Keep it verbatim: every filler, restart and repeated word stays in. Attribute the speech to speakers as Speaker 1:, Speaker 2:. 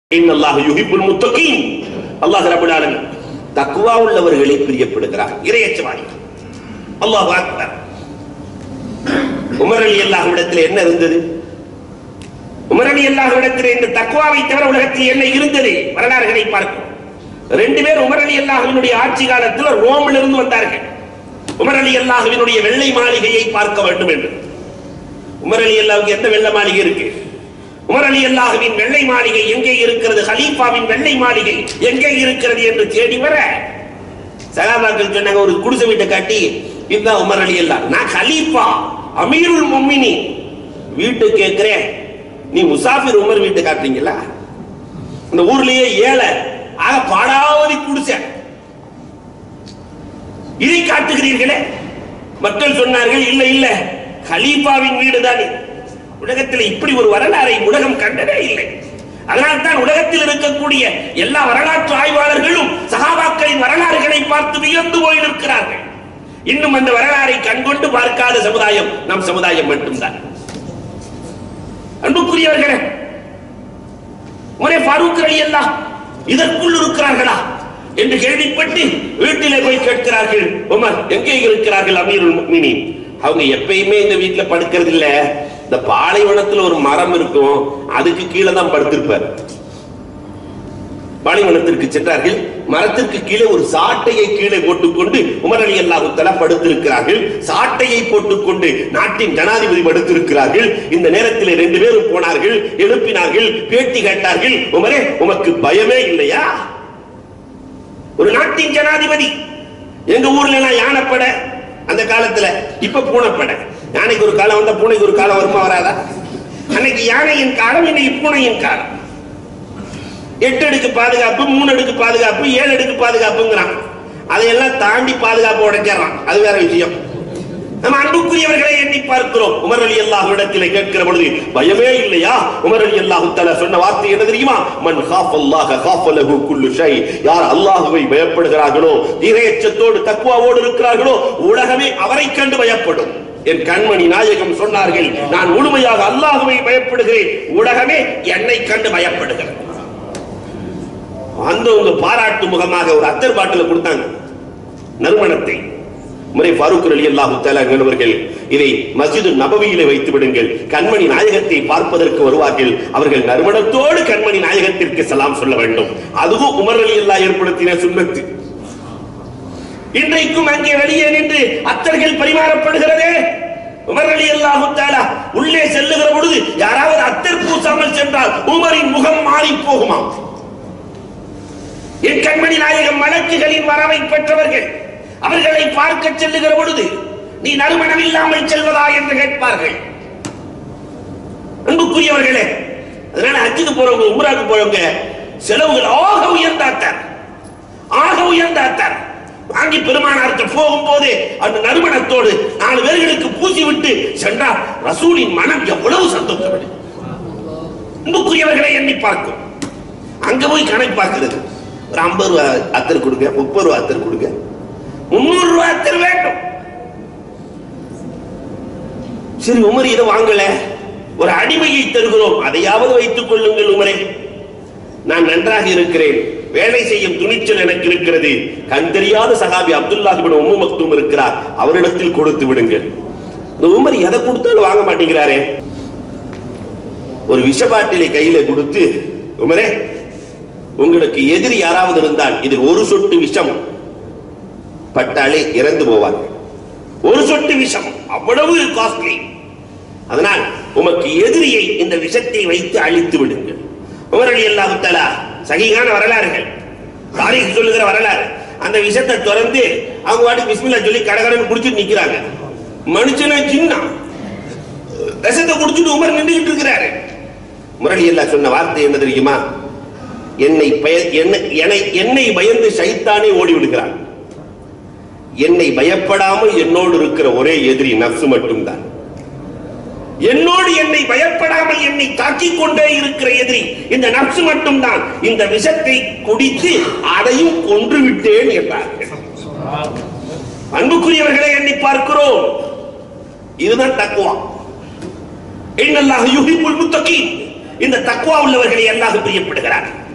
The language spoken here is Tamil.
Speaker 1: இன்னல்லாஹு யுஹிப்புல் முத்தகீன். அல்லாஹ் ரப்பல் ஆலமீன் தக்வா உள்ளவர்களை பிரியப்படுகிறார், இறையச்சவாதிகள். அல்லாஹு அக்பர். உமர் ரலியல்லாஹு இடத்தில் என்ன இருந்தது? உமர் ரலியல்லாஹு இடத்தில் இந்த தக்வாவை தவிர உலகத்தில் என்ன இருந்தது? வரலாறுகளை பார்க்கிறோம். ரெண்டு பேர் உமர் ரலியல்லாஹுவினுடைய ஆட்சி காலத்தில் ரோமில் இருந்து வந்தார்கள். உமர் ரலியல்லாஹுவினுடைய வெள்ளை மாளிகையை பார்க்க வேண்டும் என்று. உமர் ரலியல்லாஹுக்கு எந்த வெள்ளை மாளிகை இருக்கு? உமர் ரலியல்லாஹுவின் வெள்ளை மாளிகை எங்கே இருக்கிறது, ஹலீஃபாவின் வெள்ளை மாளிகை எங்கே இருக்கிறது என்று தேடி வர சஹாபாக்கள் சொன்னாங்க, ஒரு குடிசை வீட்டை காட்டி, இதுதான் உமர் ரலியல்லாஹு, நான் ஹலீஃபா அமீருல் முஃமினீன் வீட்டு கேட்கிறேன், நீ முசாஃபிர் உமர் வீட்டை காட்டுறீங்களா? இந்த ஊர்லயே ஏழை ஆக பாடாவதி குடிசை, இதை காட்டுகிறீர்களே? மக்கள் சொன்னார்கள், இல்ல இல்ல ஹலீஃபாவின் வீடு தானே. உலகத்தில் இப்படி ஒரு வரலாறை உலகம் கண்டதே இல்லை. அதனால் தான் உலகத்தில் இருக்கக்கூடிய எல்லா வரலாற்று ஆய்வாளர்களும் சஹாபாக்களின் வரலாறுகளை பார்த்து வியந்து போய் நிற்கிறார்கள். இன்னும் அந்த வரலாறை கண்கொண்டு பார்க்காத சமுதாயம் நம் சமுதாயம் மட்டும்தான். அன்புக்குரியவர்களே, உமரே ஃபாரூக் ரலியல்லாஹு இதற்குள் இருக்கிறார்களா என்று கேள்விப்பட்டு வீட்டிலே போய் கேட்கிறார்கள், உமர் எங்கே இருக்கிறார்கள் அமீருல் முஃமினீன்? அவங்க எப்பயுமே இந்த வீட்டுல படுக்கிறது இல்ல, இந்த பாலைவனத்தில் ஒரு மரம் இருக்கும், அதுக்கு கீழே தான் படுத்திருப்பார். பாலைவனத்திற்கு சென்றார்கள். மரத்திற்கு கீழே ஒரு சாட்டையை கீழே போட்டுக்கொண்டு உமர் ரலியல்லாஹு தஆலா படுத்திருக்கிறார்கள். சாட்டையை போட்டுக்கொண்டு நாட்டின் ஜனாதிபதி படுத்திருக்கிறார்கள். இந்த நேரத்தில் ரெண்டு பேரும் போனார்கள், எழுப்பினார்கள், பேட்டி கேட்டார்கள். உமரே, உமக்கு பயமே இல்லையா? ஒரு நாட்டின் ஜனாதிபதி. எங்க ஊர்ல எல்லாம் யானைப்பட அந்த காலத்துல, இப்ப பூனைப்பட. யானைக்கு ஒரு காலம் வந்தா பூனைக்கு ஒரு காலம் வருமா வராதா? அன்னைக்கு யானையின் காலம், இன்னைக்கு பூனையின் காலம். எட்டு அடுக்கு பாதுகாப்பு, மூணு அடுக்கு பாதுகாப்பு, ஏழு அடுக்கு பாதுகாப்புங்கிறான். அதையெல்லாம் தாண்டி பாதுகாப்பு உடைக்கிறான், அது வேற விஷயம். நம்ம அன்புக்குரியவர்களை எண்ணி பார்க்கிறோம். உமர் ரலியல்லாஹு இடத்திலே கேட்கிற பொழுது பயமே இல்லையா? உமர் ரலியல்லாஹு தஆலா சொன்ன வார்த்தை என்ன தெரியுமா? மன் காஃபல்லாஹ காஃபலஹு குல்லு ஷை. யார் அல்லாஹ்வை பயப்படுகிறார்களோ, இறையச்சத்தோடு தக்வாவோடு இருக்கிறார்களோ, உலகமே அவரை கண்டு பயப்படும். என் கண்மணி நாயகம் சொன்னார்கள், நான் முழுமையாக அல்லாஹ்வை பயப்படுகிறேன், உலகமே என்னை கண்டு பயப்படுகிறது. அந்த உங்க பாராட்டு முகமாக ஒரு அத்தர் பாட்டில் கொடுத்தாங்க நறுமணத்தை. உமர் ஃபாரூக் ரலியல்லாஹு தஆலா அவர்கள் இதை மஸ்ஜிது நபவியிலே வைத்து விடுங்கள், கண்மணி நாயகத்தை பார்ப்பதற்கு வருவார்கள், அவர்கள் நறுமணத்தோடு கண்மணி நாயகத்திற்கு சலாம் சொல்ல வேண்டும். அதுவும் உமர் ரலியல்லாஹு ஏற்படுத்தின சுன்னத்து. இன்றைக்கும் அங்கே வெளியே நின்று அத்தர்கள் பரிமாறப்படுகிறதே. உமர் ரலியல்லாஹு தஆலா உள்ளே செல்லுகிற பொழுது யாராவது அத்தர் பூசாமல் சென்றால் உமரின் முகம் மாறி போகுமா? என் கண்மணி நாயகம் மலக்குகளின் வரவை பெற்றவர்கள். அவர்களை பார்க்க செல்லுகிற பொழுது நீ நறுமணம் இல்லாமல் செல்வதா என்று கேட்பார்கள். அன்புக்குரியவர்களே, அதனால ஹஜ்ஜுக்கு போறவங்க, உம்ராக்கு போறவங்க செலவுகள் ஆக உயர்ந்த அத்தர், ஆக உயர்ந்த அத்தர் வாங்கி பெருமானாருக்கு போகும்போது அந்த நறுமணத்தோடு நாலு பேர்களுக்கு பூசி விட்டு சென்றால் ரசூலின் மனம் எவ்வளவு சந்தோஷப்படும். அன்புக்குரியவர்களை எண்ணி பார்க்கும். அங்க போய் கணக்கு பார்க்கிறது, ஒரு ஐம்பது ரூபாய் அத்தர் கொடுங்க, முப்பது ரூபாய் அத்தர் கொடுங்க, முன்னூறு ரூபாய் அத்தர் வேண்டும். சரி, உமர் இதை வாங்கல, ஒரு அடிமையை தருகிறோம், அதையாவது வைத்துக் கொள்ளுங்கள் உமரே, நான் நன்றாக இருக்கிறேன், வேலை செய்யும் துணிச்சல் எனக்கு இருக்கிறது. கண் தெரியாத சஹாபி அப்துல்லாஹ் இப்னு உம்மு மக்தூம் இருக்கிறார், அவரிடத்தில் கொடுத்து விடுங்கள். இந்த உமர் எதை கொடுத்தாலும் வாங்க மாட்டேங்கிறாரே. ஒரு விஷபாட்டிலை கையில கொடுத்து, உமரே, உங்களுக்கு எதிரி யாராவது இருந்தால் இதில் ஒரு சொட்டு விஷம் பட்டாலே இறந்து போவார்கள். ஒரு சொட்டு விஷம் அவ்வளவு காஸ்ட்லி. அதனால் உமக்கு எதிரியை இந்த விஷத்தை வைத்து அழித்து விடுங்கள். உமர் ரலியல்லாஹு தஆலா சஹீஹான வரலாறுகள், தாரீக் சொல்லுகிற வரலாறு. அந்த விஷத்தை திறந்து அவங்க வாட்டி பிஸ்மில்லா சொல்லி கடகடன்னு குடிச்சிட்டு நிக்கிறாங்க. மனுஷனா சின்ன விஷத்தை குடிச்சிட்டு உமர் நின்றுகிட்டு இருக்கிறாரு. உமர் ரலியல்லாஹு சொன்ன வார்த்தை என்ன தெரியுமா? என்னை என்னை பயந்து ஷைத்தானே ஓடி விடுகிறான். என்னை பயப்படாமல் என்னோடு இருக்கிற ஒரே எதிரி நஃப்ஸ் மட்டும்தான். என்னோடு என்னை பயப்படாமல் என்னை தாக்கிக் கொண்டே இருக்கிற எதிரி இந்த நஃப்ஸ் மட்டும்தான். இந்த விஷத்தை குடித்து அதையும் கொன்று விட்டேன் என்றார்கள். அன்புக்குரியவர்களை எண்ணி பார்க்கிறோம். இதுதான் தக்வா. இன்னல்லாஹு யுஹிப்புல் முத்தகீன். இந்த தக்வா உள்ளவர்களை அல்லாஹ் பிரியப்படுகிறார்.